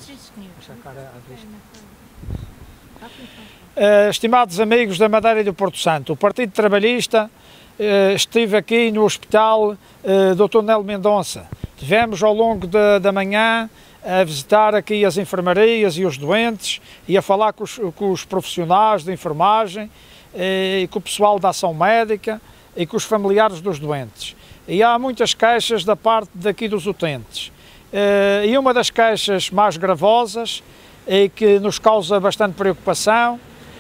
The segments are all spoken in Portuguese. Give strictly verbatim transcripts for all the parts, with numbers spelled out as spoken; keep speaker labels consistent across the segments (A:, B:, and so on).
A: Sim, senhor.
B: Uh, estimados amigos da Madeira e do Porto Santo, o Partido Trabalhista uh, esteve aqui no Hospital uh, doutor Nelo Mendonça. Tivemos ao longo da, da manhã a visitar aqui as enfermarias e os doentes e a falar com os, com os profissionais de enfermagem e com o pessoal da ação médica e com os familiares dos doentes. E há muitas queixas da parte daqui dos utentes. Uh, e uma das queixas mais gravosas e que nos causa bastante preocupação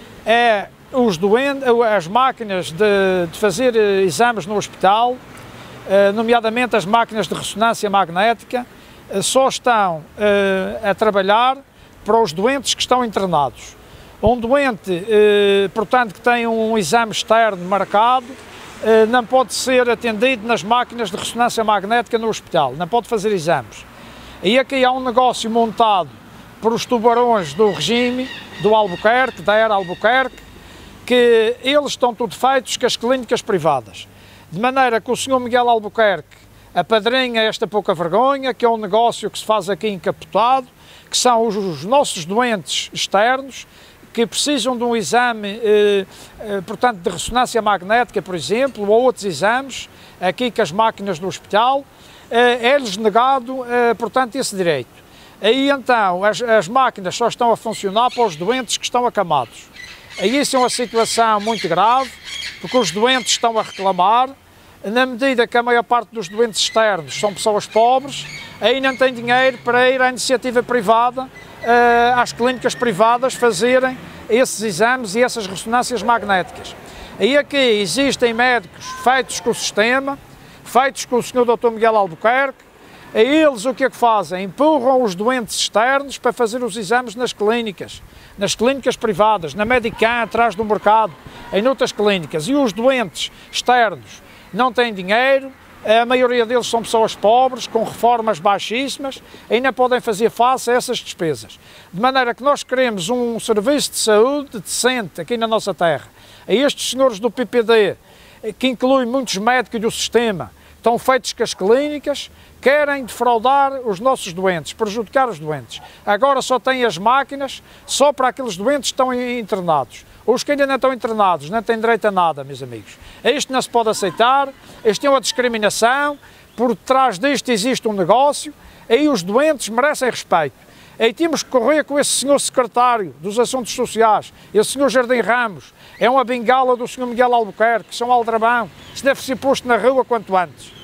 B: é os doentes, as máquinas de, de fazer exames no hospital, nomeadamente as máquinas de ressonância magnética, só estão a trabalhar para os doentes que estão internados. Um doente, portanto, que tem um exame externo marcado, não pode ser atendido nas máquinas de ressonância magnética no hospital, não pode fazer exames. E aqui há um negócio montado por os tubarões do regime, do Albuquerque, da era Albuquerque, que eles estão tudo feitos com as clínicas privadas. De maneira que o senhor Miguel Albuquerque apadrinha esta pouca vergonha, que é um negócio que se faz aqui encapotado, que são os, os nossos doentes externos, que precisam de um exame, eh, eh, portanto, de ressonância magnética, por exemplo, ou outros exames, aqui com as máquinas do hospital, eh, é-lhes negado, eh, portanto, esse direito. Aí então as, as máquinas só estão a funcionar para os doentes que estão acamados. Aí isso é uma situação muito grave, porque os doentes estão a reclamar, na medida que a maior parte dos doentes externos são pessoas pobres, aí não têm dinheiro para ir à iniciativa privada, às clínicas privadas fazerem esses exames e essas ressonâncias magnéticas. Aí aqui existem médicos feitos com o sistema, feitos com o senhor doutor Miguel Albuquerque. A eles o que é que fazem? Empurram os doentes externos para fazer os exames nas clínicas, nas clínicas privadas, na Medicam, atrás do mercado, em outras clínicas. E os doentes externos não têm dinheiro, a maioria deles são pessoas pobres, com reformas baixíssimas, ainda podem fazer face a essas despesas. De maneira que nós queremos um serviço de saúde decente aqui na nossa terra. A estes senhores do P P D, que incluem muitos médicos do sistema, estão feitos com as clínicas, querem defraudar os nossos doentes, prejudicar os doentes. Agora só têm as máquinas só para aqueles doentes que estão internados. Os que ainda não estão internados não têm direito a nada, meus amigos. Isto não se pode aceitar, isto é uma discriminação, por trás disto existe um negócio, aí os doentes merecem respeito. Aí temos que correr com esse senhor secretário dos Assuntos Sociais, esse senhor Jardim Ramos, é uma bengala do senhor Miguel Albuquerque, São Aldrabão, isso deve ser posto na rua quanto antes.